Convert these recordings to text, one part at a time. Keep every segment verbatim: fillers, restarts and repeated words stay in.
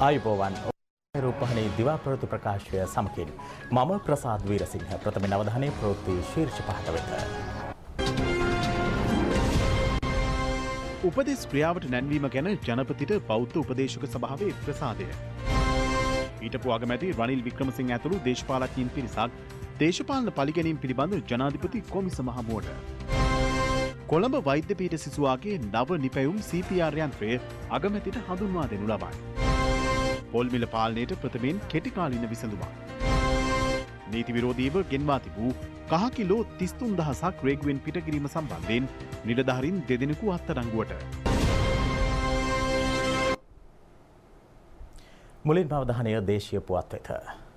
ආයුබෝවන් රූපහානී දිවා ප්‍රවෘත්ති ප්‍රකාශය සමකින් මම ප්‍රසාද් වීරසිංහ ප්‍රථම නවධානයේ ප්‍රවෘත්ති ශීර්ෂ පහට වෙත. උපදෙස් ක්‍රියාවට නැන්වීම ගැන ජනපතිට බෞද්ධ උපදේශක සභාවේ ප්‍රසාදය. ඊටපු අගමැති රනිල් වික්‍රමසිංහ ඇතුළු දේශපාලඥයින් පිරිසක් දේශපාලන පරිගැනීම් පිළිබඳ ජනාධිපති කොමිසම හමුවට. කොළඹ වෛද්‍ය පීඨ සිසුවාගේ නව නිපැයුම් සී පී ආර් යන්ත්‍රය අගමැතිට හඳුන්වා දෙනු ලබයි. පොල් මිල පාලනයට ප්‍රථමයෙන් කෙටි කාලින විසඳුමක්. නීති විරෝධීව ගෙන්වා තිබූ කහ කිලෝ තිස් තුන් දහසක් රේගුවෙන් පිටකිරීම සම්බන්ධයෙන් නිලධාරීන් දෙදෙනෙකු අත්අඩංගුවට. මුලින්ම අවධානය දේශීය පුවත් වෙත.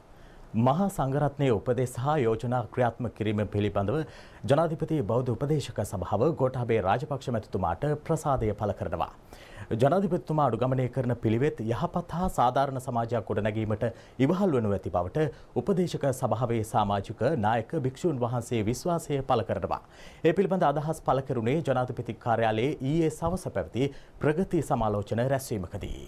මහා සංඝරත්නයේ උපදෙස් හා යෝජනා ක්‍රියාත්මක කිරීම පිළිබඳව ජනාධිපති බෞද්ධ උපදේශක සභාව ගෝඨාභය රාජපක්ෂ මැතිතුමාට ප්‍රසාදය පළ කරනවා. ජනාධිපතිතුමා අනුගමනය කරන පිළිවෙත් යහපත් හා සාධාරණ සමාජයක් ගොඩනැගීමට ඉවහල් වනු ඇති බවට උපදේශක සභාවේ සමාජික නායක භික්ෂූන් වහන්සේ විශ්වාසය පළ කරනවා. ඒ පිළිබඳ අදහස් පළ කෙරුණේ ජනාධිපති කාර්යාලයේ ඊයේ සවස පැවති ප්‍රගති සමාලෝචන රැස්වීමකදී.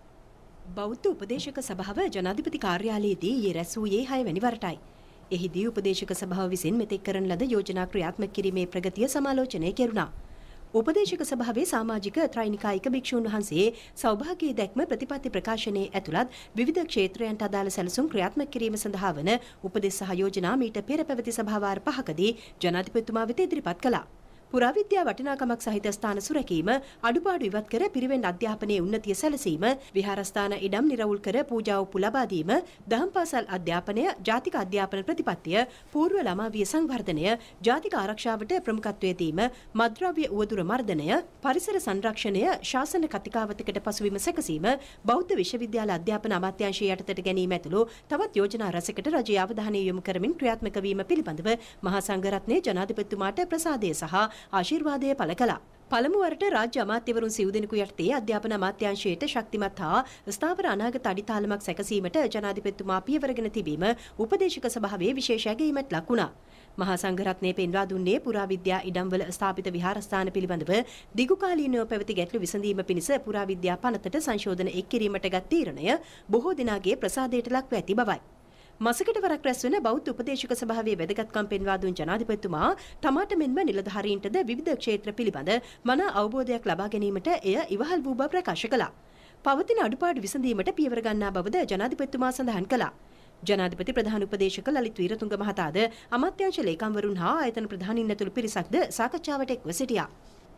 බෞද්ධ උපදේශක සභාව ජනාධිපති කාර්යාලයේදී ඊයේ රැස් වූයේ හය වැනි වරටයි. එහිදී උපදේශක සභාව විසින් මෙතෙක් කරන ලද යෝජනා ක්‍රියාත්මක කිරීමේ ප්‍රගතිය සමාලෝචනය කෙරුණා. උපදේශක සභාවේ සමාජික ත්‍රිනිකායික භික්ෂූන් වහන්සේ සෞභාග්‍ය දැක්ම ප්‍රතිපත්ති ප්‍රකාශනයේ ඇතුළත් විවිධ ක්ෂේත්‍රයන්ට අදාළ සැලසුම් ක්‍රියාත්මක කිරීම සඳහා වන උපදෙස් සහ යෝජනා මීට පෙර පැවති සභාවාර පහකදී ජනාධිපතිතුමා වෙත ඉදිරිපත් කළා. පුරාවිද්‍යා වටිනාකමක් සහිත ස්ථාන සුරැකීම, අඩුපාඩු ඉවත් කර පිරිවෙන් අධ්‍යාපනයේ උන්නතිය සැලසීම, විහාරස්ථාන ඉඩම් නිරවුල් කර පූජා උපුල් ලබා දීම, දහම් පාසල් අධ්‍යාපනය, ජාතික අධ්‍යාපන ප්‍රතිපත්තිය, పూర్ව ළමා විය සංවර්ධනය, ජාතික ආරක්ෂාවට ප්‍රමුඛත්වය දීම, මත්ද්‍රව්‍ය උවදුර මර්ධනය, පරිසර සංරක්ෂණය, ශාසන කතිකාවතකට පසුබිම සැකසීම, බෞද්ධ විශ්වවිද්‍යාල අධ්‍යාපන අමාත්‍යාංශය යටතට ගැනීම ඇතුළු තවත් යෝජනා රැසකට රජයේ අවධානය යොමු කරමින් ක්‍රියාත්මක වීම පිළිබඳව මහා සංඝරත්නයේ ජනාධිපතිතුමාට ප්‍රසාදය සහ ආශිර්වාදය පළ කළා. පළමු වරට රාජ්‍ය අමාත්‍යවරුන් සිව් දෙනෙකු යටතේ අධ්‍යාපන අමාත්‍යාංශයට ශක්තිමත් හා ස්ථාවර අනාගත අඩිතාලමක් සැකසීමට ජනාධිපතිතුමා පියවරගෙන තිබීම උපදේශක සභාවේ විශේෂ ඇගයීමක් ලක් වුණා. මහා සංඝරත්නයේ පෙන්වා දුන්නේ පුරාවිද්‍යා ඉඩම්වල ස්ථාපිත විහාරස්ථාන පිළිබඳව දිගුකාලීනව පැවති ගැටලු විසඳීම පිණිස පුරාවිද්‍යා පනතට සංශෝධන එක් කිරීමට ගත් තීරණය බොහෝ දෙනාගේ ප්‍රසාදයට ලක්ව ඇති බවයි. මසකට වරක් රැස් වන බෞද්ධ උපදේශක සභාවේ වැදගත්කම් පෙන්වා දුන් ජනාධිපතිතුමා තමාට මෙන්ම නිලධාරීන්ටද විවිධ ක්ෂේත්‍ර පිළිබඳ මනා අවබෝධයක් ලබා ගැනීමට එය ඉවහල් වූ බව ප්‍රකාශ කළා. පවතින අඩුපාඩු විසඳීමට පියවර ගන්නා බවද ජනාධිපතිතුමා සඳහන් කළා. ජනාධිපති ප්‍රධාන උපදේශක ලලිත් වීරතුංග මහතාද අමාත්‍යාංශ ලේකම්වරුන් හා ආයතන ප්‍රධානීන් ඇතුළු පිරිසක්ද සාකච්ඡාවට එක්ව සිටියා.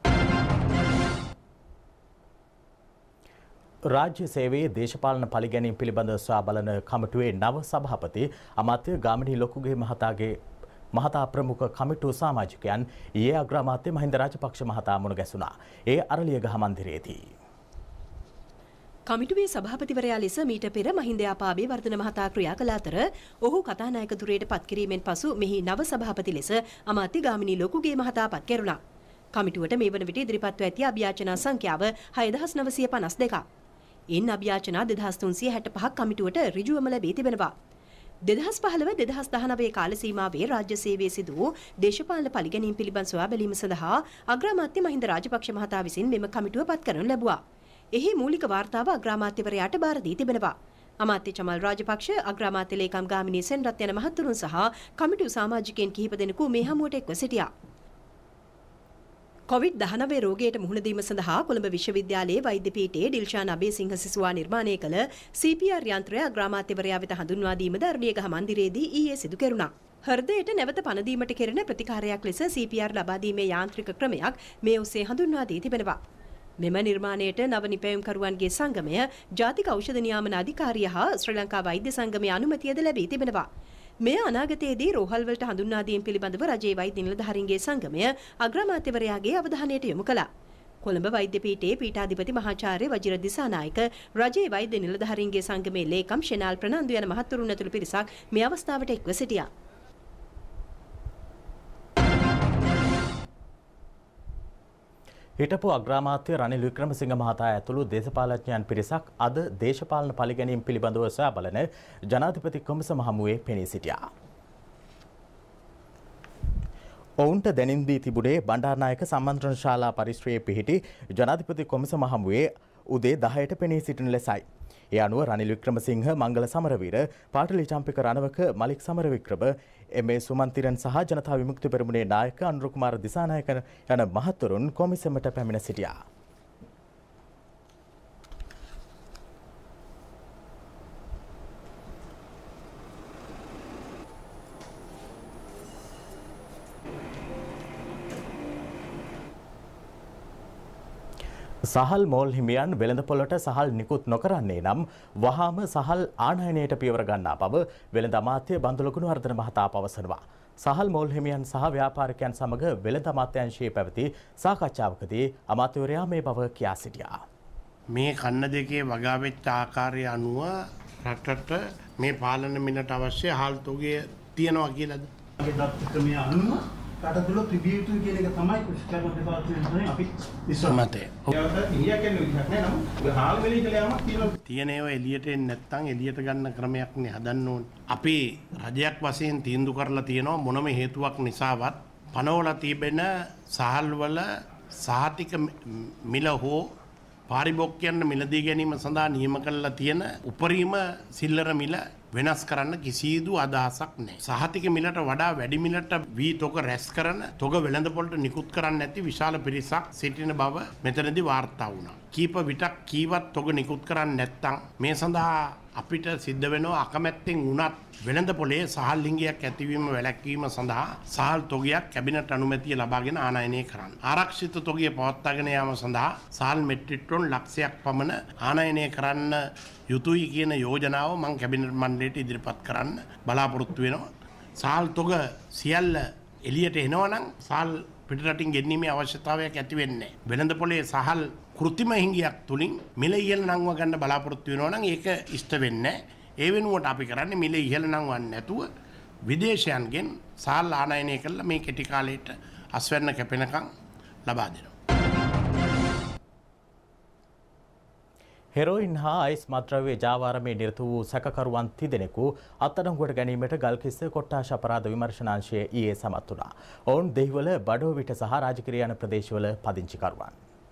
රාජ්‍ය සේවයේ දේශපාලන පරිගැනීම් පිළිබඳ සොයා බලන කමිටුවේ නව සභාපති අමාත්‍ය ගාමිණී ලොකුගේ මහතාගේ මහතා ප්‍රමුඛ කමිටු සමාජිකයන් ඊයේ අග්‍රාමාත්‍ය මහින්ද රාජපක්ෂ මහතා මුණ ගැසුණා. ඒ අරලියගහ මන්දිරයේදී. කමිටුවේ සභාපතිවරයා ලෙස මීට පෙර මහින්ද යාපාබේ වර්ධන මහතා ක්‍රියා කළ අතර ඔහු කතානායක ධුරයට පත් කිරීමෙන් පසු මෙහි නව සභාපති ලෙස අමාත්‍ය ගාමිණී ලොකුගේ මහතා පත් කෙරුණා. කමිටුවට මේ වන විට ඉදිරිපත්ව ඇති අභියාචනා සංඛ්‍යාව හය දහස් නවසිය පනස් දෙකක්. ඉන් අභියාචනා දෙදහස් තුන්සිය හැට පහක් කමිටුවට ඍජුවම ලැබී තිබෙනවා. දෙදහස් පහළව දෙදහස් දහනවය කාල සීමාවේ රාජ්‍ය සේවයේ සිදු වූ දේශපාලන පරිගැනීම් පිළිබඳ සොයා බැලීම සඳහා අග්‍රාමාත්‍ය මහින්ද රාජපක්ෂ මහතා විසින් මෙම කමිටුව පත් කරනු ලැබුවා. එහි මූලික වාර්තාව අග්‍රාමාත්‍යවරයාට බාර දී තිබෙනවා. අමාත්‍ය චමල් රාජපක්ෂ, අග්‍රාමාත්‍ය ලේකම් ගාමිණී සෙන්රත් යන මහතුරුන් සහ කමිටු සමාජිකයන් කිහිප දෙනෙකු මේ හමුවට එක්ව සිටියා. කොවිඩ් දහනවය රෝගයට මුහුණ දීම සඳහා කොළඹ විශ්වවිද්‍යාලයේ වෛද්‍ය පීඨයේ ඩිල්ෂාන් අබේසිංහ සිසුවා නිර්මාණය කළ සී පී ආර් යන්ත්‍රය අග්‍රාමාත්‍යවරයා වෙත හඳුන්වා දීමද අරලියගහ මන්දිරයේදී ඊයේ සිදු කෙරුණා. හෘදයට නැවත පණ දීමට කෙරෙන ප්‍රතිකාරයක් ලෙස සී පී ආර් ලබා දීමේ යාන්ත්‍රික ක්‍රමයක් මේ ඔස්සේ හඳුන්වා දී තිබෙනවා. මෙම නිර්මාණයට නව නිපැයුම්කරුවන්ගේ සංගමය, ජාතික ඖෂධ නියාමන අධිකාරිය හා ශ්‍රී ලංකා වෛද්‍ය සංගමයේ අනුමැතියද ලැබී තිබෙනවා. මෙය අනාගතයේදී රෝහල් වලට හඳුන්වා දීම පිළිබඳව රජයේ වෛද්‍ය නිලධාරීන්ගේ සංගමය අග්‍රාමාත්‍යවරයාගේ අවධානයට යොමු කළා. කොළඹ වෛද්‍ය පීඨයේ පීඨාධිපති මහාචාර්ය වජිර දිසානායක, රජයේ වෛද්‍ය නිලධාරීන්ගේ සංගමේ ලේකම් ෂෙනාල් ප්‍රනන්දු යන මහත්වරුන් ඇතුළු පිරිසක් මේ අවස්ථාවට එක්ව සිටියා. හිටපු අග්‍රාමාත්‍ය රනිල් වික්‍රමසිංහ මහතා ඇතුළු දේශපාලඥයන් පිරිසක් අද දේශපාලන පරිගැනීම් පිළිබඳව සොයා බලන ජනාධිපති කොමිසම හමුවේ පෙනී සිටියා. ඔවුන්ට දැනින් දී තිබුණේ බණ්ඩාරනායක සම්මන්ත්‍රණ ශාලා පරිශ්‍රයේ පිහිටි ජනාධිපති කොමිසම හමුවේ උදේ දහයට පෙනී සිටින ලෙසයි. ඒ අනුව රනිල් වික්‍රමසිංහ, මංගල සමරවීර, පාටලි චම්පික රණවක, මලික් සමරවික්‍රම, එම් ඒ සුමන්තිරන් සහ ජනතා විමුක්ති පෙරමුණේ නායක අනුර කුමාර දිසානායක යන මහත්වරුන් කොමිසමට පැමිණ සිටියා. සහල් මෝල් හිමියන් වෙළඳපොළට සහල් නිකුත් නොකරන්නේ නම් වහාම සහල් ආනයනයට පියවර ගන්නා බව වෙළඳ අමාත්‍ය බන්දුල ගුණවර්ධන මහතා පවසනවා. සහල් මෝල් හිමියන් සහ ව්‍යාපාරිකයන් සමග වෙළඳ අමාත්‍යාංශයේ පැවති සාකච්ඡාවකදී අමාත්‍යවරයා මේ බව කියා සිටියා. මේ කන්න දෙකේ වගාවෙච්ච ආකාරය අනුව රටට මේ පාලන මිලට අවශ්‍ය හාල් තොගය තියනවා කියලාද? ඒ දත්තකමේ අනුව රට තුළ තිබිය යුතුයි කියන එක තමයි කුෂ්ඨකර්ම දෙපාර්තමේන්තුවෙන් අපි විශ්වාස මතය. ඒකට ඉහියක් කියන්නේ විදිහක් නෑ. නමුත් හාල් වෙලී කියලා යමක් තියෙනවා. තියෙන ඒවා එළියට එන්නේ නැත්නම් එළියට ගන්න ක්‍රමයක් නේ හදන්න ඕනේ. අපි රජයක් වශයෙන් තීන්දුව කරලා තියෙනවා මොනම හේතුවක් නිසාවත් පනවලා තිබෙන සහල් වල සහතික මිල හෝ පාරිභෝගිකයන් මිලදී ගැනීම සඳහා නියම කරලා තියෙන උපරිම සිල්ලර මිල වෙනස් කරන්න කිසිදු අදහසක් නැහැ. සහතික මිලට වඩා වැඩි මිලට වී තොග රැස් කරන තොග වෙළඳපොළට නිකුත් කරන්න නැති විශාල පිරිසක් සිටින බව මෙතනදී වාර්තා වුණා. කීප විටක් කීවත් තොග නිකුත් කරන්නේ නැත්නම් මේ සඳහා අපිට සිද්ධ වෙනවා අකමැත්තෙන් වුණත් වෙළඳපොලේ සහල් ලිංගයක් ඇතිවීම වැළැක්වීම සඳහා සහල් තොගයක් කැබිනට් අනුමැතිය ලබාගෙන ආනයනය කරන්න. ආරක්ෂිත තොගය පවත්වාගෙන යාම සඳහා සහල් මෙට්‍රික් ටොන් ලක්ෂයක් පමණ ආනයනය කරන්න යුතුයි කියන යෝජනාව මම කැබිනට් මණ්ඩලයට ඉදිරිපත් කරන්න බලාපොරොත්තු වෙනවා. සහල් තොග සියල්ල එළියට එනවා නම් සහල් පිටරටින් ගෙන්නීමේ අවශ්‍යතාවයක් ඇති වෙන්නේ නැහැ. වෙළඳපොලේ සහල් කෘත්‍රිම හිඟියක් තුලින් මිල ඉහළ නංව ගන්න බලාපොරොත්තු වෙනවා නම් ඒක ඉෂ්ට වෙන්නේ නැහැ. ඒ වෙනුවට අපි කරන්නේ මිල ඉහළ නංවන්නේ නැතුව විදේශයන්ගෙන් සහල් ආනයනය කරලා මේ කෙටි කාලයට අස්වැන්න කැපෙනකම් ලබා දෙනවා. හෙරෝයින් හා අයිස් මත්ද්‍රව්‍ය ජාවාරමේ නිරත වූ සැකකරුවන් තිදෙනෙකු අත්අඩංගුවට ගැනීමට ගල්කිස්ස කොට්ටාශ අපරාධ විමර්ශනාංශය ඊයේ සමත් වුණා. ඔවුන් දෙහිවල බඩෝවිට සහ රාජකිරිය යන ප්‍රදේශවල පදිංචිකරුවන්.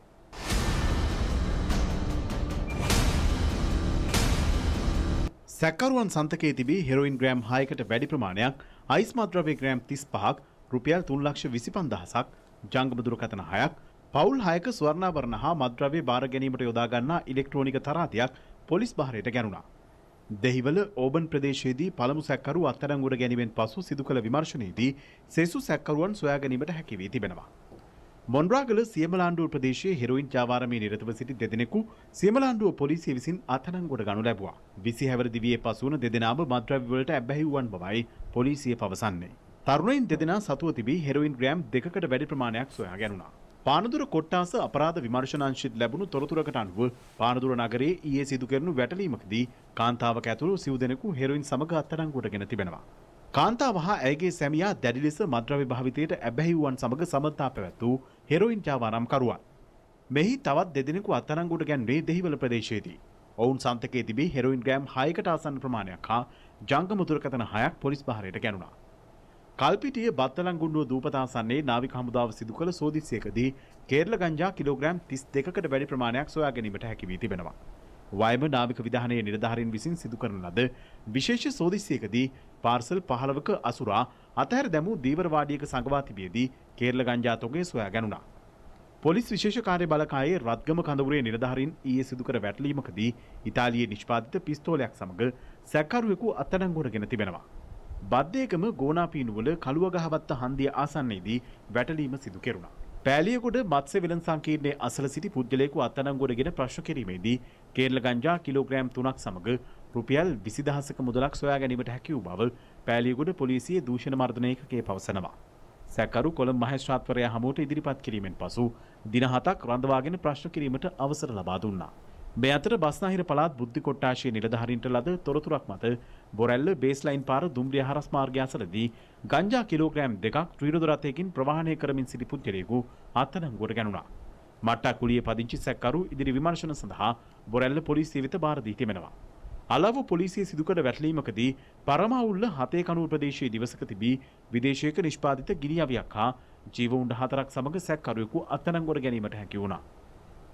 සැකකරුවන් සන්තකයේ තිබී හෙරෝයින් ග්‍රෑම් හයකට වැඩි ප්‍රමාණයක්, අයිස් මත්ද්‍රව්‍ය ග්‍රෑම් තිස් පහක්, රුපියල් තුන් ලක්ෂ විසිපන්දහසක්, ජංගම දුරකථන හයක්, පවුල් හයක ස්වර්ණාභරණ හා මත්ද්‍රව්‍ය බාර ගැනීමට යොදා ගන්නා ඉලෙක්ට්‍රෝනික තරාතියක් පොලිස් බහරයට ගැනුණා. දෙහිවල ඕබන් ප්‍රදේශයේදී පළමු සැකකරු අත්අඩංගුවට ගැනීමෙන් පසු සිදු කළ විමර්ශනයේදී සෙසු සැකකරුවන් සොයා ගැනීමට හැකි වී තිබෙනවා. මොන්රාගල සියමලාණ්ඩුව ප්‍රදේශයේ හෙරෝයින් ජාවාරමේ නිරතව සිටි දෙදෙනෙකු සියමලාණ්ඩුව පොලිසිය විසින් අත්අඩංගුවට ගනු ලැබුවා. විසි හැවිරි දිවියේ පසු වන දෙදෙනාම මත්ද්‍රව්‍ය වලට ඇබ්බැහි වූවන් බවයි පොලිසිය පවසන්නේ. තරුණයින් දෙදෙනා සතුව තිබී හෙරෝයින් ග්‍රෑම් දෙකකට වැඩි ප්‍රමාණයක් සොයා ගැනුණා. පානදුර කොට්ටාස අපරාධ විමර්ශනාංශයට ලැබුණු තොරතුරකට අනුව පානදුර නගරයේ ඊයේ සිදු කෙරුණු වැටලීමකදී කාන්තාවක ඇතුළු සිව් දෙනෙකු හෙරෝයින් සමග අත්අඩංගුවට ගෙන තිබෙනවා. කාන්තාව හා ඇයගේ සැමියා දැඩි ලෙස මත්ද්‍රව්‍ය භාවිතයට ඇබ්බැහි වූවන් සමග සමතා පැවැත් වූ හෙරෝයින් ජාවාරම් කරුවන්. මෙහි තවත් දෙදෙනෙකු අත්අඩංගුවට ගැන්වේ දෙහිවල ප්‍රදේශයේදී. ඔවුන් සන්තකයේ තිබී හෙරෝයින් ග්‍රෑම් හයකට ආසන්න ප්‍රමාණයක් හා ජංගම දුරකථන හයක් පොලිස් බහරයට ගැනුණා. කල්පිටිය බත්තලංගුණුව දූපතාසන්නේ නාවික හමුදාව සිදු කළ සෝදිසියකදී කේරළ ගංජා කිලෝග්‍රෑම් තිස් දෙකකට වැඩි ප්‍රමාණයක් සොයා ගැනීමට හැකි වී තිබෙනවා. වයඹ නාවික විධානයේ නිලධාරීන් විසින් සිදු කරන ලද විශේෂ සෝදිසියකදී පාර්සල් පහළවක අසුරා අතහැර දැමූ දීවර වාඩියක සංගවා තිබියදී කේරළ ගංජා තොගය සොයා ගැනුණා. පොලිස් විශේෂ කාර්ය බලකායේ රත්ගම කඳවුරේ නිලධාරීන් ඊයේ සිදු කර වැටලීමකදී ඉතාලියේ නිෂ්පාදිත පිස්තෝලයක් සමග සැකකරුවෙකු අත්අඩංගුවට ගෙන තිබෙනවා. බද්දේකම ගෝනාපීනුවල කළුවගහවත්ත හන්දිය ආසන්නයේදී වැටලීම සිදු කෙරුණා. පෑලියගොඩ මත්ස්‍ය වෙළඳ සංකීර්ණයේ අසල සිටි පුද්ගලයෙකු අත්අඩංගුවටගෙන ප්‍රශ්න කිරීමේදී කේරළ ගංජා කිලෝග්‍රෑම් තුනක් සමග රුපියල් විසි දහසක මුදලක් සොයා ගැනීමට හැකි වූ බව පෑලියගොඩ පොලිසියේ දූෂණ මර්දන ඒකකයේ පවසනවා. සැකකරු කොළඹ මහේස්ත්‍රාත්වරයා හමුවට ඉදිරිපත් කිරීමෙන් පසු දින හතක් රඳවාගෙන ප්‍රශ්න කිරීමට අවසර ලබා දුන්නා. මේ අතර බස්නාහිර පළාත් බුද්ධි කොට්ටාශයේ නිලධාරීන්ට ලද තොරතුරක් මත බොරැල්ල බේස්ලයින් පාර දුම්රිය හරස් මාර්ගය අසලදී ගංජා කිලෝග්‍රෑම් දෙකක් ත්‍රිරෝද රථයකින් ප්‍රවාහනය කරමින් සිටි පුද්ගලයෙකු අත්අඩංගුවට ගැනුණා. මට්ටක්කුලියේ පදිංචි සැකකරු ඉදිරි විමර්ශන සඳහා බොරැල්ල පොලිසිය වෙත බාර දී තිබෙනවා. අලව පොලිසිය සිදු කළ වැටලීමකදී පරමාවුල්ල හතේ කනුව ප්‍රදේශයේ දිවසක තිබී විදේශයක නිෂ්පාදිත ගිනි අවියක් හා ජීව උණ්ඩ හතරක් සමග සැකකරුවෙකු අත්අඩංගුවට ගැනීමට හැකි වුණා.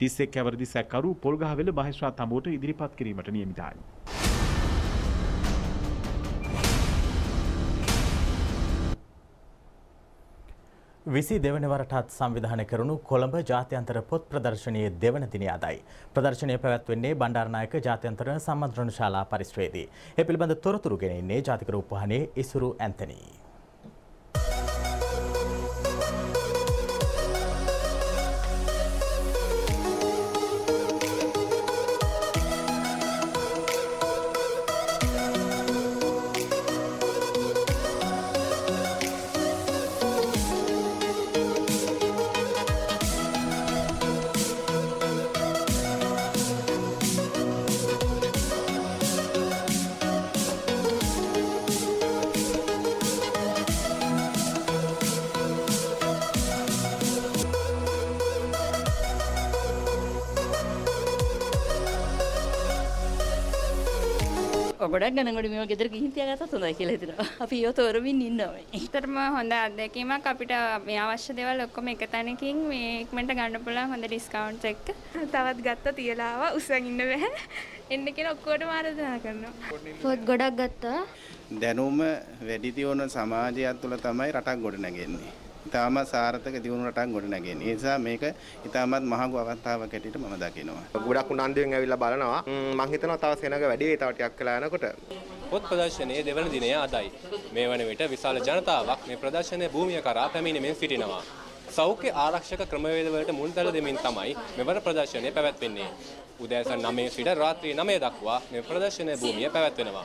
තිස් එක් ඇවරදි සැකකරු පොල්ගහවෙල මහේස්ත්‍රාත් හමුවට ඉදිරිපත් කිරීමට නියමිතයි. විසි දෙවන වරටත් සංවිධානය කරනු කොළඹ ජාත්‍යන්තර පොත් ප්‍රදර්ශනයේ දෙවන දිනය අදයි. ප්‍රදර්ශනය පැවැත්වෙන්නේ බණ්ඩාරනායක ජාත්‍යන්තර සම්මන්ත්‍රණ ශාලා පරිශ්‍රයේදී. ඒ පිළිබඳ තොරතුරු ගෙන ඉන්නේ ජාතික රූපවාහිනියේ ඉසුරු ඇන්තනී. ගොඩක් ගණන්ගොඩ මේවා ගෙදර ගිහින් තියාගත්තත් හොඳයි කියලා හිතනවා. අපි ඒව තෝරමින් ඉන්නවා මේ. ඇත්තටම හොඳ අත්දැකීමක් අපිට මේ අවශ්‍ය දේවල් ඔක්කොම එක තැනකින් මේ ඉක්මනට ගන්න පුළුවන් හොඳ ඩිස්කවුන්ට්ස් එක්ක. තවත් ගත්තා තියලා ආවා උස්සන් ඉන්න බෑ. එන්න කියලා ඔක්කොටම ආරාධනා කරනවා. පොත් ගොඩක් ගත්තා. දැනුම වැඩි දියුණු සමාජයක් තුළ තමයි රටක් ගොඩනැගෙන්නේ. ඉතාමත් සාර්ථක දියුණු රටක් ගොඩනැගෙන්නේ. ඒ නිසා මේක ඉතාමත් මහඟු අවස්ථාවක් ඇටියට මම දකිනවා. ගොඩක් උනන්දුවෙන් ඇවිල්ලා බලනවා. මම හිතනවා තව සෙනඟ වැඩි වෙයි තව ටිකක් වෙලා යනකොට. පොත් ප්‍රදර්ශනයේ දෙවන දිනය අදයි. මේ වන විට විශාල ජනතාවක් මේ ප්‍රදර්ශනයේ භූමිය කරා පැමිණෙමින් සිටිනවා. සෞඛ්‍ය ආරක්ෂක ක්‍රමවේද වලට මුල්තැන දෙමින් තමයි මෙවර ප්‍රදර්ශනය පැවැත්වෙන්නේ. උදෑසන නවය සිට රාත්‍රී නවය දක්වා මේ ප්‍රදර්ශනයේ භූමිය පැවැත්වෙනවා.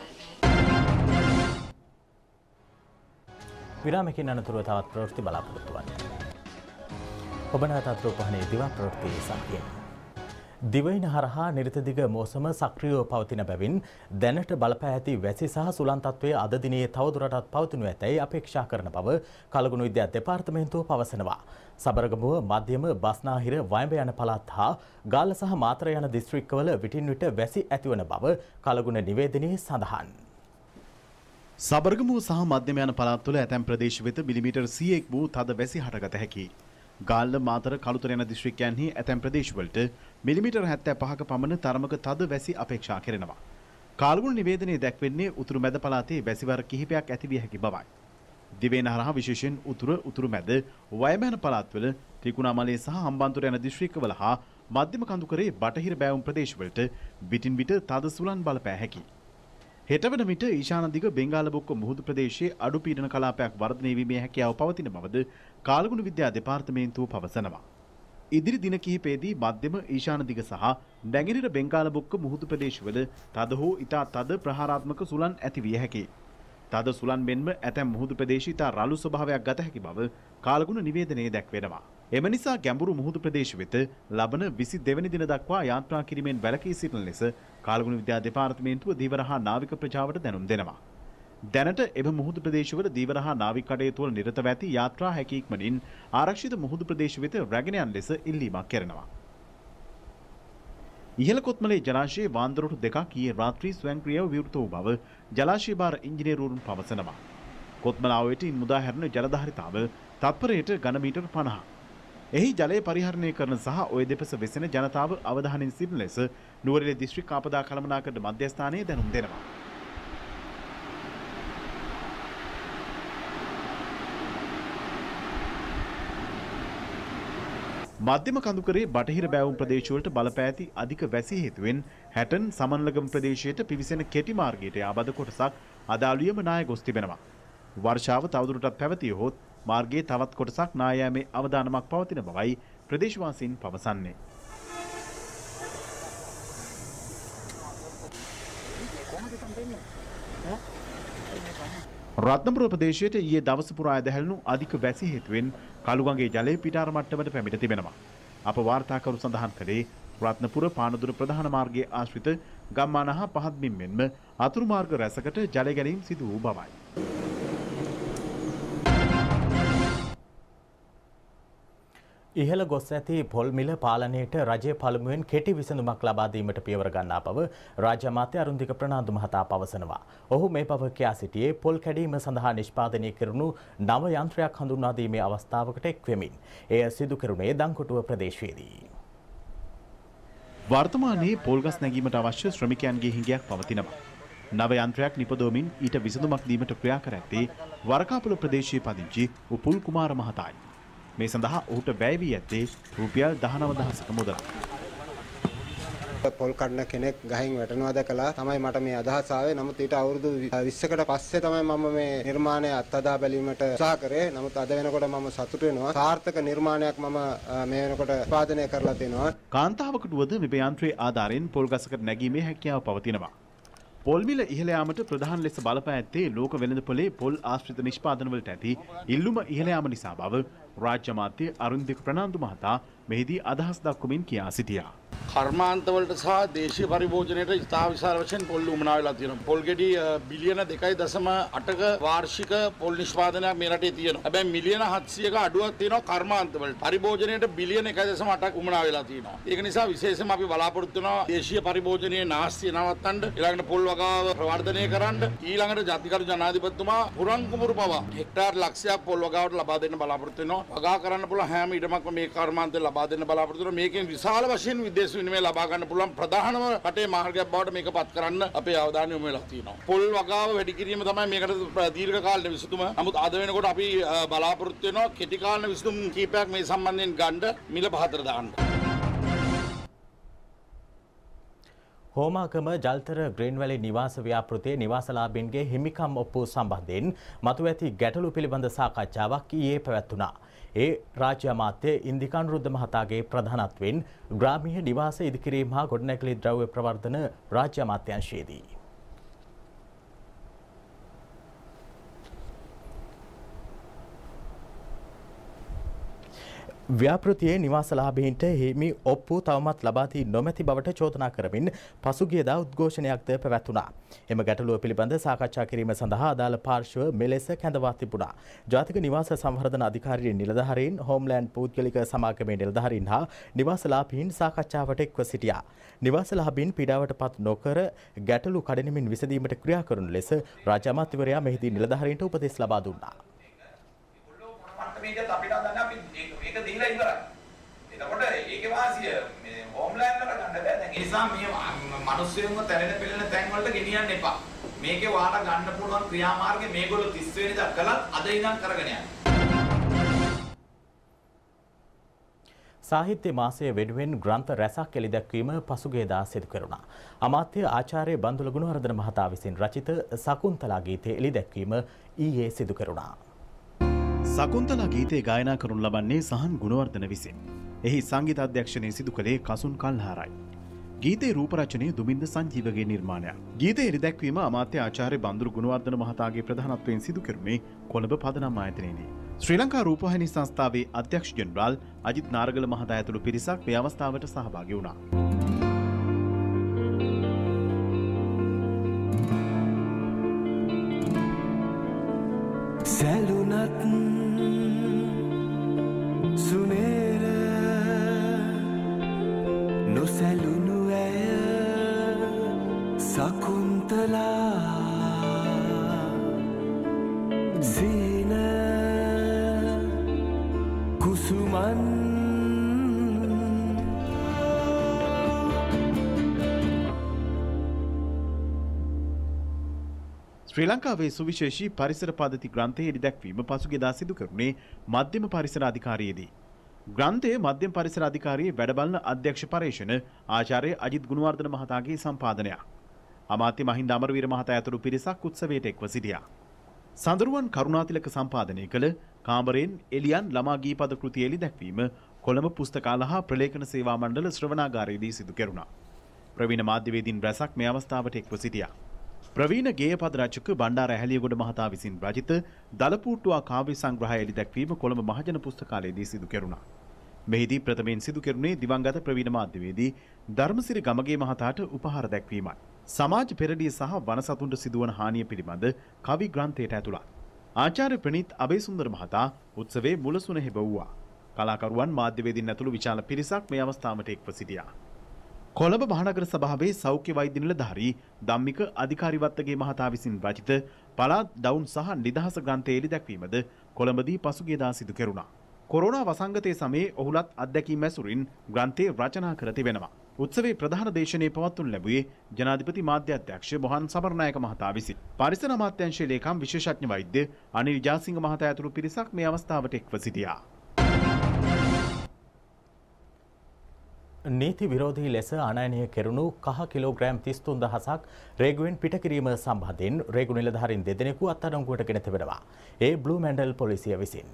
විරාමකින් අනතුරුව තවත් ප්‍රවෘත්ති බලාපොරොත්තු වන්න. ඔබ නැවතත් රූපවාහිනියේ දිවා ප්‍රවෘත්ති සමගින්. දිවයින හරහා නිරිතදිග මෝසම සක්‍රියව පවතින බැවින් දැනට බලපෑ ඇති වැසි සහ සුළං තත්ත්වය අද දිනේ තවදුරටත් පවතිනු ඇතැයි අපේක්ෂා කරන බව කලගුණ විද්‍යා දෙපාර්තමේන්තුව පවසනවා. සබරගමුව මධ්‍යම බස්නාහිර වයඹ යන පළාත් හා ගාල්ල සහ මාතර යන දිස්ත්‍රික්කවල විටින් විට වැසි ඇතිවන බව කලගුණ නිවේදනයේ සඳහන්. සබරගමුව සහ මධ්‍යම යන පළාත්වල ඇතැම් ප්‍රදේශ වෙත මිලිමීටර් සීයක් වූ තද වැසි හටගත හැකියි. ගාල්ල මාතර කළුතර යන දිස්ත්‍රික්කයන්හි ඇතැම් ප්‍රදේශවලට මිලිමීටර් හැත්තෑ පහක පමණ තරමක තද වැසි අපේක්ෂා කරනවා. කාලගුණ නිවේදනයේ දැක්වෙන්නේ උතුරු මැද පළාතේ වැසිවර කිහිපයක් ඇති විය හැකි බවයි. දිවයින හරහා විශේෂයෙන් උතුර උතුරු මැද වයඹ යන පළාත්වල ත්‍රිකුණාමලයේ සහ හම්බන්තොට යන දිස්ත්‍රික්කවල හා මධ්‍යම කඳුකරේ බටහිර බෑවුම් ප්‍රදේශවලට විටින් විට තද සුළං බලපෑ හැකියි. හෙට වන විට ඊශාන දිග බෙන්ගාල බොක්ක මුහුදු ප්‍රදේශයේ අඩු පීඩන කලාපයක් වර්ධනය වීමේ හැකියාව පවතින බවද කාලගුණ විද්‍යා දෙපාර්තමේන්තුව පවසනවා. ඉදිරි දින කිහිපයේදී මධ්‍යම ඊශාන දිග සහ නැගෙනහිර බෙන්ගාල බොක්ක මුහුදු ප්‍රදේශවල තද හෝ ඉතා තද ප්‍රහාරාත්මක සුළං ඇති විය හැකියි. තද සුළං මෙන්ම ඇතැම් මුහුදු ප්‍රදේශ ඉතා රළු ස්වභාවයක් ගත හැකි බව කාලගුණ නිවේදනයේ දැක්වෙනවා. එම නිසා ගැඹුරු මුහුදු ප්‍රදේශ වෙත ලබන විසි දෙවැනි දින දක්වා යාත්‍රා කිරීමෙන් වැළකී සිටින ලෙස කාලගුණ විද්‍යා දෙපාර්තමේන්තුව ධීවර හා නාවික ප්‍රජාවට දැනුම් දෙනවා. දැනට එම මුහුදු ප්‍රදේශවල ධීවර හා නාවික කටයුතු වල නිරතව ඇති යාත්‍රා හැකි ඉක්මනින් ආරක්ෂිත මුහුදු ප්‍රදේශ වෙත රැගෙන යන ලෙස ඉල්ලීමක් කරනවා. ඉහළ කොත්මලේ ජලාශයේ වාන්දරොටු දෙකක් ඊයේ රාත්‍රී ස්වයංක්‍රීයව විවෘත වූ බව ජලාශය භාර ඉංජිනේරුවරුන් පවසනවා. කොත්මල ආවෙට ඉන් මුදා හැරෙන ජලධාරිතාව තත්පරයට ඝන මීටර් පනහක්. එහි ජලය පරිහරණය කරන සහ ඔය දෙපස වෙසෙන ජනතාව අවධානයෙන් සිටින ලෙස නුවරඑළිය දිස්ත්‍රික් ආපදා කළමනාකරණ මධ්‍යස්ථානයේ දැනුම් දෙනවා. මධ්‍යම කඳුකරේ බටහිර බෑවුම් ප්‍රදේශවලට බලපෑ ඇති අධික වැසි හේතුවෙන් හැටන් සමන්ලගම ප්‍රදේශයට පිවිසෙන කෙටි මාර්ගයට ආබද කොටසක් අදාළියම නාය ගොස් තිබෙනවා. වර්ෂාව තවදුරටත් පැවතියහොත් මාර්ගයේ තවත් කොටසක් නායෑමේ අවදානමක් පවතින බවයි ප්‍රදේශවාසීන් පවසන්නේ. රත්නපුර ප්‍රදේශයට ඊයේ දවස පුරා ඇදහැළුණු අධික වැසි හේතුවෙන් කළුගඟේ ජලය පිටාර මට්ටමට පැමිණ තිබෙනවා. අප වාර්තාකරු සඳහන් කළේ රත්නපුර පානදුර ප්‍රධාන මාර්ගයේ ආශ්‍රිත ගම්මාන හා පහත්බිම් මෙන්ම අතුරු මාර්ග රැසකට ජල ගැනීම සිදු වූ බවයි. ඉහළ ගොස් ඇති පොල් මිල පාලනයට රජය පළමුවෙන් කෙටි විසඳුමක් ලබා දීමට පියවර ගන්නා බව රාජ්‍ය අමාත්‍ය අරුන්දික ප්‍රනාන්දු මහතා පවසනවා. ඔහු මේ බව කියා සිටියේ පොල් කැඩීම සඳහා නිෂ්පාදනය කෙරුණු නව යන්ත්‍රයක් හඳුන්වා දීමේ අවස්ථාවකට එක් වෙමින් එය සිදු කෙරුණේ දංකොටුව ප්‍රදේශයේදී. වර්තමානයේ පොල්ගස් නැගීමට අවශ්‍ය ශ්‍රමිකයන්ගේ හිඟයක් පවතිනවා. නව යන්ත්‍රයක් නිපදවමින් ඊට විසඳුමක් දීමට ක්‍රියා කර ඇත්තේ වරකාපොළ ප්‍රදේශයේ පදිංචි උපුල් කුමාර මහතායි. මේ සඳහා ඔහුට වැය වී ඇත්තේ රුපියල් දහනව දහසක මුදලක්. පොල් කඩන කෙනෙක් ගහින් වැටෙනවා දැකලා තමයි මට මේ අදහස ආවේ. නමුත් ඊට අවුරුදු විස්සකට පස්සේ තමයි මම මේ නිර්මාණය අත්හදා බැලීමට උත්සාහ කරේ. නමුත් අද වෙනකොට මම සතුටු වෙනවා. සාර්ථක නිර්මාණයක් මම මේ වෙනකොට උත්පාදනය කරලා තිනවා. කාන්තාවකට වුවද මෙබ යන්ත්‍රයේ ආධාරයෙන් පොල් ගසකට නැගීමේ හැකියාව පවතිනවා. පොල් මිල ඉහළ යාමට ප්‍රධාන ලෙස බලපා ඇත්තේ ලෝක වෙළඳපොලේ පොල් ආශ්‍රිත නිෂ්පාදන වලට ඇති ඉල්ලුම ඉහළ යාම නිසා බව රාජ්‍ය අමාත්‍ය අරුන්දික ප්‍රනාන්දු මහතා මෙහිදී අදහස් දක්වමින් කියා සිටියා. කර්මාන්තවලට සහ දේශීය පරිභෝජනයට ඉතා විශාල වශයෙන් පොල් උමනා වෙලා තියෙනවා. පොල් ගෙඩි බිලියන දෙකයි දශම අටක වාර්ෂික පොල් නිෂ්පාදනයක් මේ රටේ තියෙනවා. හැබැයි මිලියන හත්සියක අඩුවක් තියෙනවා කර්මාන්තවලට. පරිභෝජනයට බිලියන එකයි දශම අටක් උමනා වෙලා තියෙනවා. ඒක නිසා විශේෂයෙන්ම අපි බලාපොරොත්තු වෙනවා දේශීය පරිභෝජනයේ නාස්තිය නවත්තන්න, ඊළඟට පොල් වගාව ප්‍රවර්ධනය කරන්න, ඊළඟට ජාතිකරු ජනාධිපතිතුමා පුරන් කුඹුරු පවා හෙක්ටාර් ලක්ෂයක් පොල් වගාවට ලබා දෙන්න බලාපොරොත්තු වෙනවා. වගා කරන්න පුළුවන් හැම ඉඩමක්ම මේ කර්මාන්තේ ලබා දෙන්න බලාපොරොත්තු වෙනවා. මේකෙන් විශාල වශයෙන් විදේශ විනිමය ලබා ගන්න පුළුවන් ප්‍රධානම රටේ මාර්ගයක් බවට මේක පත් කරන්න අපේ අවධානය යොමු වෙලා තියෙනවා. පොල් වගාව වැඩි කිරීම තමයි මේකට දීර්ඝ කාලීන විසඳුම. නමුත් අද වෙනකොට අපි බලාපොරොත්තු වෙනවා කෙටි කාලීන විසඳුම් කීපයක් මේ සම්බන්ධයෙන් ගන්න මිල පහතට දාන්න. හෝමාකම ජල්තර ග්‍රීන් වැලි නිවාස ව්‍යාපෘතියේ නිවාසලාභීන්ගේ හිමිකම් ඔප්පු සම්බන්ධයෙන් මතුව ඇති ගැටලු පිළිබඳ සාකච්ඡාවක් ඊයේ පැවැත්වුණා. ඒ රාජ්‍ය අමාත්‍ය ඉන්දික අනුරුද්ධ මහතාගේ ප්‍රධානත්වයෙන් ග්‍රාමීය නිවාස ඉදිකිරීම හා ගොඩනැගිලි ද්‍රව්‍ය ප්‍රවර්ධන රාජ්‍ය අමාත්‍යාංශයේදී ව්‍යාපෘතියේ නිවාසලාභීන්ට හිමි ඔප්පු තවමත් ලබා දී නොමැති බවට චෝදනා කරමින් පසුගියදා උද්ඝෝෂණයක්ද පැවැත්වුණා. එම ගැටලුව පිළිබඳ සාකච්ඡා කිරීම සඳහා අදාළ පාර්ශ්ව මෙලෙස කැඳවා තිබුණා. ජාතික නිවාස සංවර්ධන අධිකාරිය නිලධාරීන්, හෝම්ලෑන්ඩ් පෞද්ගලික සමාගමේ නිලධාරීන් හා නිවාසලාභීන් සාකච්ඡාවට එක්ව සිටියා. නිවාසලාභීන් පීඩාවට පත් නොකර ගැටලු කඩිනමින් විසඳීමට ක්‍රියා කරන ලෙස රාජ්‍ය අමාත්‍යවරයා මෙහිදී නිලධාරීන්ට උපදෙස් ලබා දුන්නා. මේකත් අපිට ගන්න අපි මේක දීලා ඉවරයි. එතකොට ඒකේ වාසිය මේ හෝම්ලෑන්ඩ් වල ගන්න බෑ. දැන් ඒ නිසා මේ මිනිස්සුන්ව තැරෙන පෙළෙන තැන් වලට ගෙනියන්න එපා. මේකේ වාට ගන්න පුළුවන් ක්‍රියාමාර්ගය මේගොල්ලෝ තිස් වෙනිදා කළත් අද ඉඳන් කරගෙන යන්න. සාහිත්‍ය මාසය වෙනුවෙන් ග්‍රන්ථ රැසක් එළිදැක්වීම පසුගියදා සිදු කෙරුණා. අමාත්‍ය ආචාර්ය බන්දුල ගුණවර්ධන මහතා විසින් රචිත සකුන්තලා ගීතය එළිදැක්වීම ඊයේ සිදු කෙරුණා. සකුන්තලා ගීතේ ගායනා කරනු ලබන්නේ සහන් ගුණවර්ධන විසින්. එහි සංගීත අධ්‍යක්ෂණය සිදු කළේ කසුන් කල්හාරයි. ගීතේ රූප රචනය දුමින්ද සංජීවගේ නිර්මාණයක්. ගීතේ එළිදැක්වීම අමාත්‍ය ආචාර්ය බන්දුල ගුණවර්ධන මහතාගේ ප්‍රධානත්වයෙන් සිදු කෙරුණේ කොළඹ පදනම් ආයතනයේදී. ශ්‍රී ලංකා රූපවාහිනී සංස්ථාවේ අධ්‍යක්ෂ ජෙනරාල් අජිත් නාරගල මහතා ඇතුළු පිරිසක් මේ අවස්ථාවට සහභාගී වුණා. සැලුනත් සුනේර නොසැලුණු ඇය සකුන්තලා සීන කුසුමන් ශ්‍රී ලංකාවේ සුවිශේෂී පරිසර පද්ධති ග්‍රන්ථයේ එළිදැක්වීම පසුගියදා සිදු කරුණේ මධ්‍යම පරිසර අධිකාරියේදී. ග්‍රන්ථයේ මධ්‍යම පරිසර අධිකාරියේ වැඩබලන අධ්‍යක්ෂ පර්යේෂණ ආචාර්ය අජිත් ගුණවර්ධන මහතාගේ සම්පාදනයක්. අමාත්‍ය මහින්ද අමරවීර මහතා ඇතුළු පිරිසක් උත්සවයට එක්ව සිටියා. සඳරුවන් කරුණාතිලක සම්පාදනය කළ කාමරෙන් එලියන් ළමා ගීපද කෘති එළිදැක්වීම කොළඹ පුස්තකාල හා ප්‍රලේඛන සේවා මණ්ඩල ශ්‍රවණාගාරයේදී සිදු කෙරුණා. ප්‍රවීණ මාධ්‍යවේදීන් රැසක් මේ අවස්ථාවට එක්ව සිටියා. ප්‍රවීණ ගේයපද රචක බණ්ඩාර ඇහැලියගොඩ මහතා විසින් රචිත දලපූට්ටුවා කාව්‍ය සංග්‍රහය එළිදැක්වීම කොළඹ මහජන පුස්තකාලයේදී සිදු කෙරුණා. මෙහිදී ප්‍රථමයෙන් සිදු කෙරුණේ දිවංගත ප්‍රවීණ මාධ්‍යවේදී ධර්මසිරි ගමගේ මහතාට උපහාර දැක්වීමයි. සමාජ පෙරළිය සහ වනසතුන්ට සිදුවන හානිය පිළිබඳ කවි ග්‍රන්ථයට ඇතුළත්. ආචාර්ය ප්‍රනීත් අබේසුන්දර මහතා උත්සවයේ මුලසුන හෙබවුවා. කලාකරුවන් මාධ්‍යවේදීන් ඇතුළු විශාල පිරිසක් මේ අවස්ථාවට එක්ව සිටියා. කොළඹ මහනගර සභාවේ සෞඛ්‍ය වෛද්‍ය නිලධාරී ධම්මික අධිකාරිවත්තගේ මහතා විසින් රචිත පළාත් ඩවුන් සහ නිදහස ග්‍රන්ථය එළිදැක්වීමද කොළඹදී පසුගියදා සිදු කෙරුණා. කොරෝනා වසංගතයේ සමයේ ඔහුලත් අත්දැකීම් ඇසුරින් ග්‍රන්ථය රචනා කර තිබෙනවා. උත්සවයේ ප්‍රධාන දේශනයේ පවත්වනු ලැබුවේ ජනාධිපති මාධ්‍ය අධ්‍යක්ෂ මොහන් සමරනායක මහතා විසින්. පරිසර අමාත්‍යාංශයේ ලේකම් විශේෂඥ වෛද්‍ය අනිල් ජාසිංහ මහතා ඇතුළු පිරිසක් මේ අවස්ථාවට එක්ව සිටියා. නීති විරෝධී ලෙස අනයනය කෙරුණු කහ කිලෝග්‍රෑම් තිස් තුන් දහසක් රේගුවෙන් පිටකිරීම සම්බන්ධයෙන් රේගු නිලධාරීන් දෙදෙනෙකු අත්අඩංගුවට ගෙන තිබෙනවා. ඒ බ්ලූ මැන්ඩල් පොලිසිය විසින්.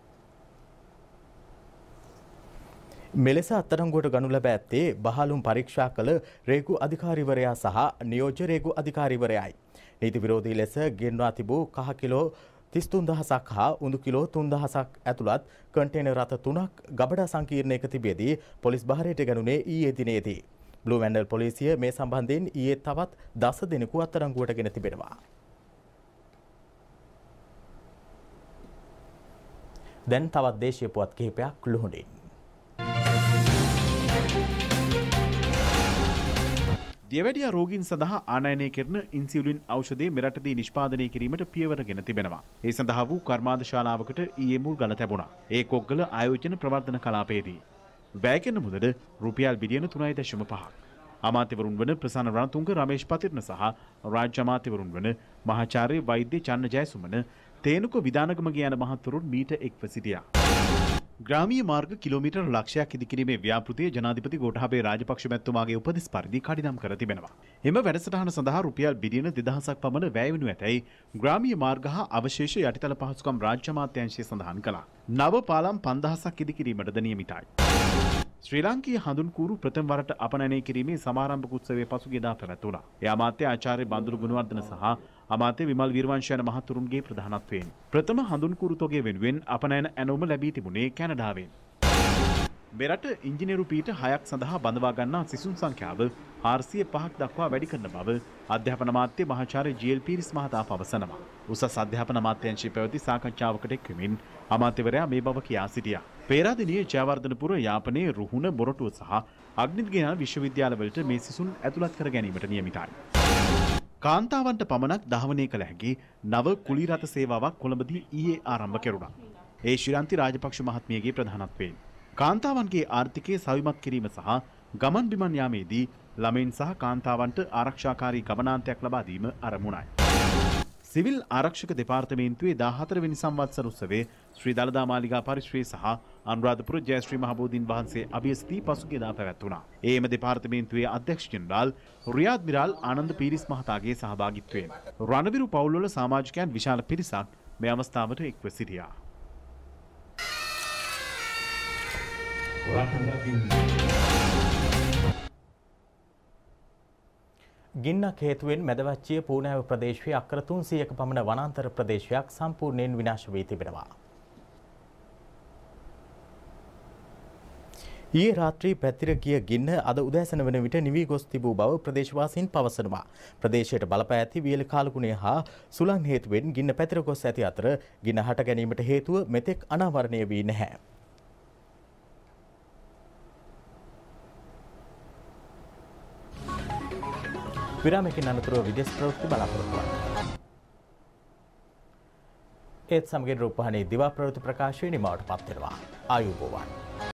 මෙලෙස අත්අඩංගුවට ගනු ලැබ ඇත්තේ බහලුම් පරීක්ෂා කළ රේගු අධිකාරිවරයා සහ නියෝජ්‍ය රේගු අධිකාරිවරයායි. නීති විරෝධී ලෙස ගෙන්වා තිබූ කහ කිලෝ තිස් තුන් දහසක් හා උඳු කිලෝ තුන් දහසක් ඇතුළත් කන්ටේනර් රථ තුනක් ගබඩා සංකීර්ණයක තිබියදී පොලිස් භාරයට ගැනුණේ ඊයේ දිනේදී. බ්ලූ මැන්ඩල් පොලිසිය මේ සම්බන්ධයෙන් ඊයේ තවත් දස දෙනෙකු අත්අඩංගුවට ගෙන තිබෙනවා. දැන් තවත් දේශීය පුවත් කිහිපයක් ලුහුඬින්. දියවැඩියා රෝගීන් සඳහා ආනයනය කරන ඉන්සියුලින් ඖෂධය මෙරටදී නිෂ්පාදනය කිරීමට පියවරගෙන තිබෙනවා. ඒ සඳහා වූ කර්මාන්ත ශාලාවකට ඊයේ මුල් ගල තැබුණා. ඒ කොග්ගල ආයෝජන ප්‍රවර්ධන කලාපයේදී වැය කරන මුදල රුපියල් බිලියන තුනයි දශම පහක්. අමාත්‍යවරුන් වන ප්‍රසන්න රණතුංග රමේෂ් පතිරණ සහ රාජ්‍ය අමාත්‍යවරුන් වන මහාචාර්ය වෛද්‍ය චන්න ජයසුමන තේනුක විදානගම යන මහත්වරුන් මීට එක්ව සිටියා. ග්‍රාමීය මාර්ග කිලෝමීටර් ලක්ෂයක් ඉදිකිරීමේ ව්‍යාපෘතිය ජනාධිපති ගෝඨාභය රාජපක්ෂ මැතිතුමාගේ උපදෙස් පරිදි කඩිනම් කර තිබෙනවා. එම වැඩසටහන සඳහා රුපියල් බිලියන දෙදහසක් පමණ වැය වෙනු ඇතැයි ග්‍රාමීය මාර්ග හා අවශේෂ යටිතල පහසුකම් රාජ්‍ය අමාත්‍යාංශය සඳහන් කළා. නව පාලම් පන්දහසක් ඉදිකිරීමටද නියමිතයි. ශ්‍රී ලාංකීය හඳුන්කූරු ප්‍රථම වරට අපනයනය කිරීමේ සමාරම්භක උත්සවයේ පසුගියදා පැවැත්වුණා. ඒ අමාත්‍ය ආචාර්ය බන්දුරු ගුණවර්ධන සහ අමාත්‍ය විමල් වීරවංශ යන මහතුරුන්ගේ ප්‍රධානත්වයෙන් ප්‍රථම හඳුන්කූරු තොගය වෙනුවෙන් අපනයන ඇනෝම ලැබී තිබුණේ කැනඩාවෙන්. මෙරට ඉංජිනේරු පීඨ හයක් සඳහා බඳවා ගන්නා සිසුන් සංඛ්‍යාව හාරසිය පහක් දක්වා වැඩි කරන බව අධ්‍යාපන අමාත්‍ය මහාචාර්ය ජී.එල්. පීරිස් මහතා පවසනවා. උසස් අධ්‍යාපන අමාත්‍යාංශයේ පැවති සාකච්ඡාවකට එක්වෙමින් අමාත්‍යවරයා මේ බව කියා සිටියා. පේරාදෙණිය ජයවර්ධනපුර යාපනයේ රුහුණ බොරටුව සහ අග්නිත්ගේ යන විශ්වවිද්‍යාලවලට මේ සිසුන් ඇතුළත් කර ගැනීමට නියමිතයි. කාන්තාවන්ට පමණක් දහවනය කළ හැකි නව කුලී රථ සේවාවක් කොළඹදී ඊයේ ආරම්භ කෙරුණා. ඒ ශිරන්ති රාජපක්ෂ මහත්මියගේ ප්‍රධානත්වයෙන්. කාන්තාවන්ගේ ආර්ථිකය සවිමත් කිරීම සහ ගමන් බිමන් යාමේදී ළමයින් සහ කාන්තාවන්ට ආරක්ෂාකාරී ගමනාන්තයක් ලබා දීම අරමුණයි. සිවිල් ආරක්ෂක දෙපාර්තමේන්තුවේ දාහතර වෙනි සංවත්සර උත්සවයේ ශ්‍රී දළදා මාලිගා පරිශ්‍රයේ සහ අනුරාධපුර ජයශ්‍රී මහබෝධීන් වහන්සේ අභියස්ති පසුගියදා පැවැත්වුණා. ඒ එම දෙපාර්තමේන්තුවේ අධ්‍යක්ෂ ජෙනරාල් රියාද් මිරාල් ආනන්ද පීරිස් මහතාගේ සහභාගීත්වයෙන් රණවිරු පවුල්වල සමාජිකයන් විශාල පිරිසක් මේ අවස්ථාවට එක්ව සිටියා. ගින්නක් හේතුවෙන් මැදවච්චිය පූනෑව ප්‍රදේශයේ අක්කර තුන්සියයක පමණ වනාන්තර ප්‍රදේශයක් සම්පූර්ණයෙන් විනාශ වී තිබෙනවා. ඊයේ රාත්‍රී පැතිර ගිය ගින්න අද උදෑසන වන විට නිවී ගොස් තිබූ බව ප්‍රදේශවාසීන් පවසනවා. ප්‍රදේශයට බලපා ඇති වියලි කාලගුණය හා සුළං හේතුවෙන් ගින්න පැතිර ගොස් ඇති අතර ගින්න හට ගැනීමට හේතුව මෙතෙක් අනාවරණය වී නැහැ. විරාමයකින් අනතුරුව විදේශ ප්‍රවෘත්ති බලාපොරොත්තු වන්න. ඒත් සමගින් රූපවාහිනී දිවා ප්‍රවෘත්ති ප්‍රකාශය නිමවට පත් වෙනවා. ආයුබෝවන්.